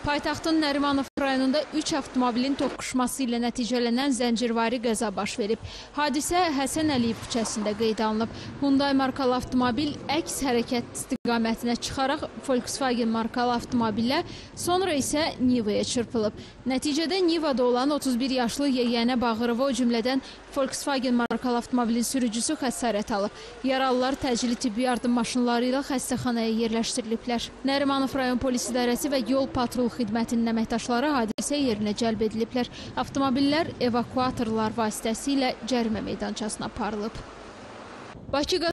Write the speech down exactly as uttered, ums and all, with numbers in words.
Paytaxtın Nərimanov rayonunda üç avtomobilin toqquşması ilə nəticələnən zəncirvari qəza baş verib. Hadisə Həsən Əliyev küçəsində qeydə alınıb. Hyundai markalı avtomobil əks hərəkət istiqamətinə çıxaraq Volkswagen markalı avtomobillə, sonra isə Nivaya çırpılıb. Nəticədə Nivada olan otuz bir yaşlı yeganə Bağırova, o cümlədən Volkswagen markalı avtomobilin sürücüsü xəsarət alıb. Yaralılar təcili tibbi yardım maşınları ilə xəstəxanaya yerləşdiriliblər. Nərimanov rayon polis idarəsi və yol patrul xidmətinin əməkdaşları hadisə yerinə cəlb ediliblər. Avtomobillər evakuatorlar vasitəsilə cərimə meydançasına aparılıb. Bakı